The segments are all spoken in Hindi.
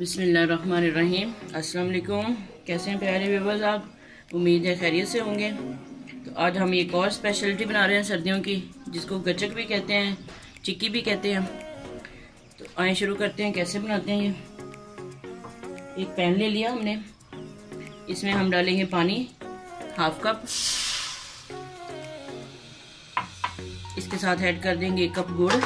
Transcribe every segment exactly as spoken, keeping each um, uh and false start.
बिस्मिल्लाहिर्रहमानिर्रहीम। अस्सलाम वालेकुम। कैसे हैं प्यारे व्यूअर्स आप? उम्मीद है खैरियत से होंगे। तो आज हम एक और स्पेशलिटी बना रहे हैं सर्दियों की, जिसको गचक भी कहते हैं, चिक्की भी कहते हैं। तो आए शुरू करते हैं कैसे बनाते हैं। ये एक पैन ले लिया हमने, इसमें हम डालेंगे पानी हाफ कप, इसके साथ ऐड कर देंगे एक कप गुड़,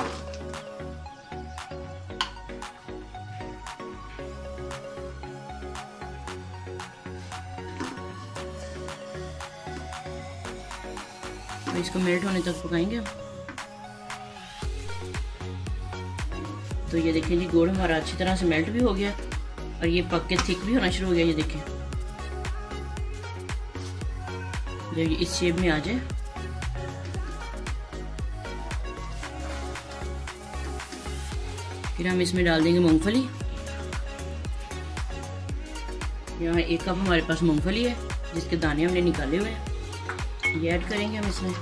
इसको मेल्ट होने तक पकाएंगे। तो ये देखिए जी, गुड़ हमारा अच्छी तरह से मेल्ट भी हो गया और ये पक के थिक भी होना शुरू हो गया। ये देखिए, जब ये इस शेप में आ जाए फिर हम इसमें डाल देंगे मूंगफली। यहाँ एक कप हमारे पास मूंगफली है, जिसके दाने हमने निकाले हुए हैं, ये ऐड करेंगे हम इसमें।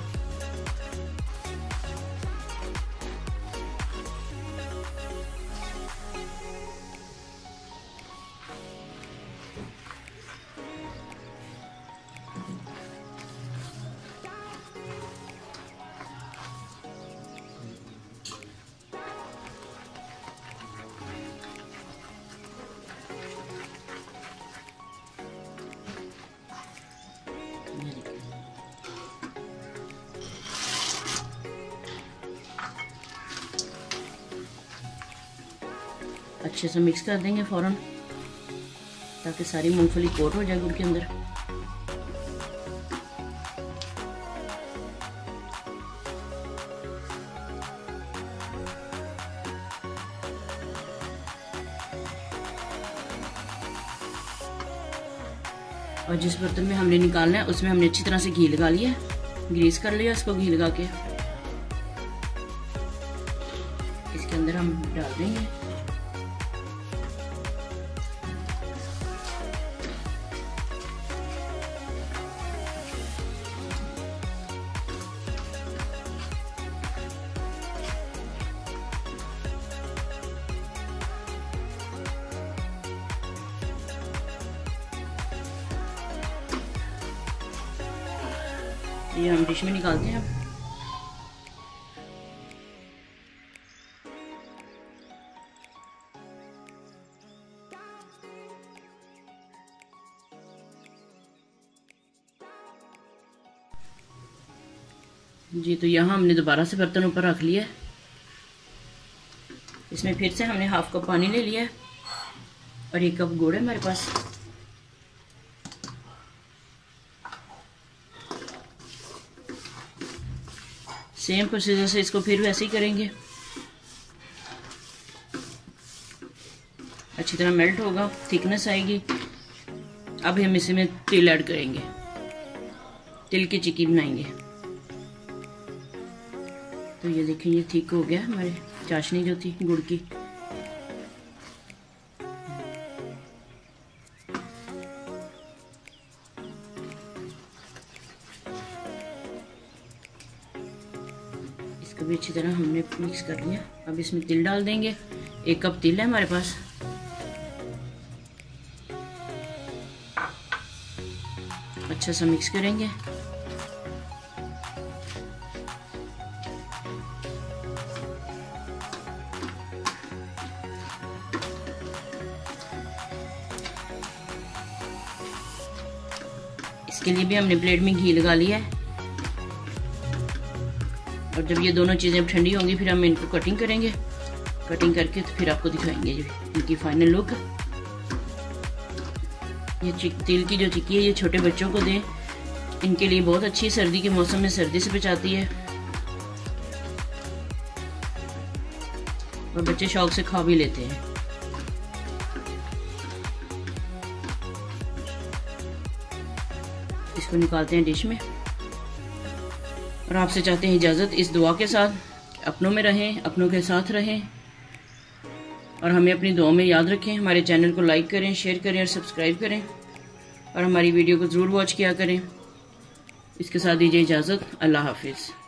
अच्छे से मिक्स कर देंगे फौरन, ताकि सारी मूंगफली कोट हो जाए गुड़ के अंदर। और जिस बर्तन में हमने निकालना है उसमें हमने अच्छी तरह से घी लगा लिया, ग्रीस कर लिया इसको घी लगा के। इसके अंदर हम डाल देंगे ये हम डिश में निकालते हैं। जी तो यहाँ हमने दोबारा से बर्तन ऊपर रख लिया है, इसमें फिर से हमने हाफ कप पानी ले लिया है और एक कप गुड़ है हमारे पास। सेम प्रोसीजर से इसको फिर वैसे ही करेंगे। अच्छी तरह मेल्ट होगा, थिकनेस आएगी। अब हम इसमें तिल ऐड करेंगे, तिल की चिक्की बनाएंगे। तो ये देखिए, ये थिक हो गया हमारी चाशनी जो थी गुड़ की। भी अच्छी तरह हमने मिक्स कर लिया। अब इसमें तिल डाल देंगे, एक कप तिल है हमारे पास। अच्छा सा मिक्स करेंगे। इसके लिए भी हमने प्लेट में घी लगा लिया है और जब ये दोनों चीज़ें ठंडी होंगी फिर हम इनको कटिंग करेंगे। कटिंग करके तो फिर आपको दिखाएंगे इनकी फाइनल लुक। ये तिल की जो चिक्की है ये छोटे बच्चों को दें, इनके लिए बहुत अच्छी है। सर्दी के मौसम में सर्दी से बचाती है और बच्चे शौक से खा भी लेते हैं। इसको निकालते हैं डिश में और आपसे चाहते हैं इजाज़त इस दुआ के साथ, अपनों में रहें, अपनों के साथ रहें और हमें अपनी दुआ में याद रखें। हमारे चैनल को लाइक करें, शेयर करें और सब्सक्राइब करें और हमारी वीडियो को ज़रूर वॉच किया करें। इसके साथ दीजिए इजाज़त। अल्लाह हाफिज़।